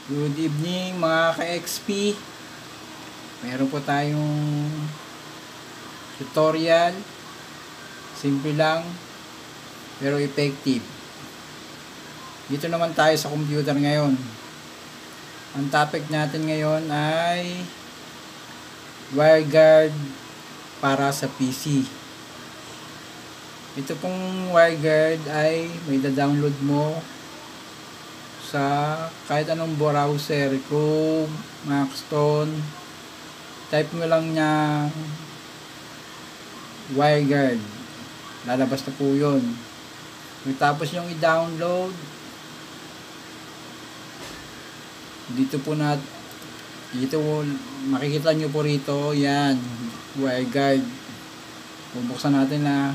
Good evening mga ka-XP. Meron po tayong tutorial. Simple lang pero effective. Dito naman tayo sa computer ngayon. Ang topic natin ngayon ay WireGuard para sa PC. Ito pong WireGuard ay may da-download mo sa kahit anong browser, Chrome, Maxton. Type mo lang niya WireGuard, lalabas na po yun. Tapos yung i-download, dito makikita nyo po rito, yan, WireGuard. Bubuksan natin na.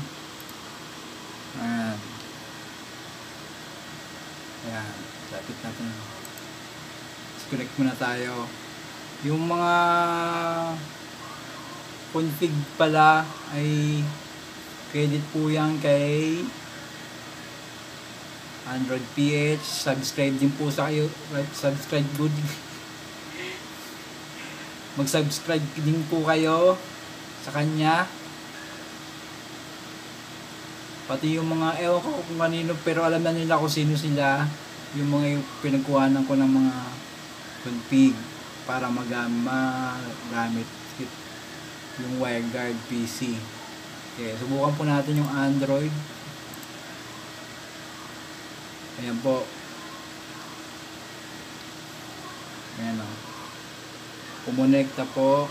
Ayan, lapit natin. Connect muna tayo. Yung mga config pala ay credit po yan kay Android PH. Subscribe din po sa kayo. Subscribe good. Mag-subscribe din po kayo sa kanya. Pati yung mga ewan ko kung kanino, pero alam na nila kung sino sila. Yung mga pinagkuhanan ko ng mga config para magamit yung WireGuard PC. Okay, subukan po natin yung Android. Ayan po. Ayan o. Kumonekta po.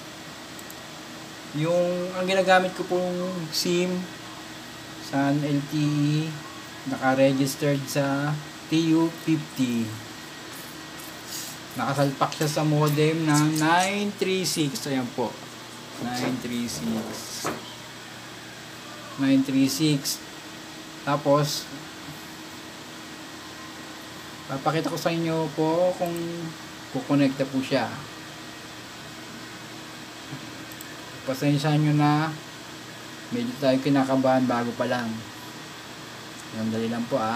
Ang ginagamit ko pong SIM Sun LTE, naka-registered sa TU50. Nakasalpak siya sa modem ng 936. Ayan po. 936. Tapos, papakita ko sa inyo po kung kukonekta po siya. Pasensya nyo na. Medyo tayo kinakabahan bago pa lang. Yan, dali lang po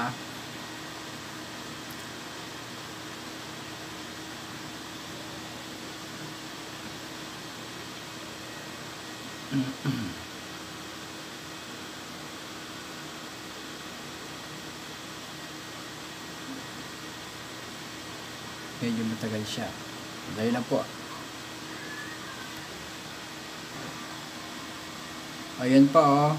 Medyo matagal siya. Dali lang po. Ayan pa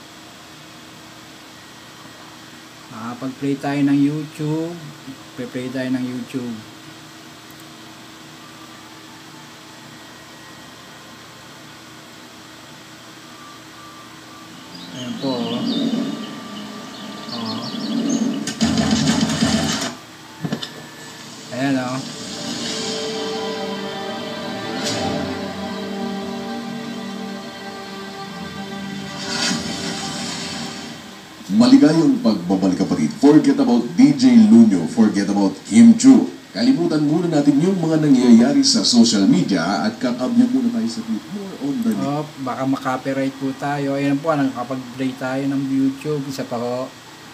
Nakapag-play tayo ng YouTube. Play tayo ng YouTube. Ayan po Ayan Maligayang pagbabalik kapatid. Forget about DJ Lunyo. Forget about Kim Chu. Kalimutan muna natin yung mga nangyayari sa social media at kakabyo muna tayo sa more on the baka makopyright po tayo. Ayan po, nakapag-play tayo ng YouTube. Isa pa ho.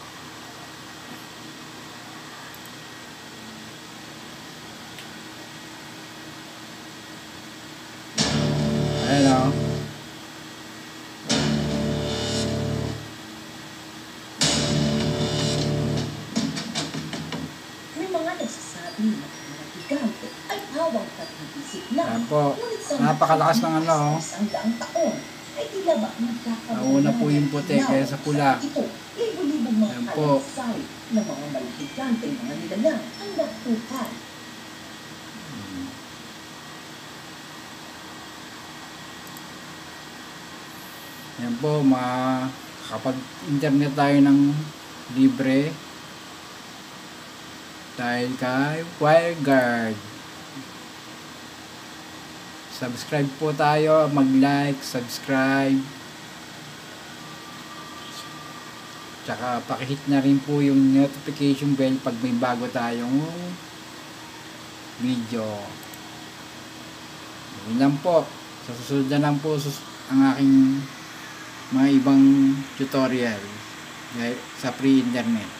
Ayan ay hawang pag-iisip lang. Ayan po. Napakalakas ng nauna po yung puti kaya sa pula. Ayan po. Na mga malipiganteng mga nilalang ang natutukan. Ayan po, kapag internet tayo ng libre dahil kay WireGuard. Subscribe po tayo, mag-like, subscribe. Tsaka pakihit na rin po yung notification bell pag may bago tayong video. Yun lang po. Sa susunod na lang po ang aking mga ibang tutorial sa free internet.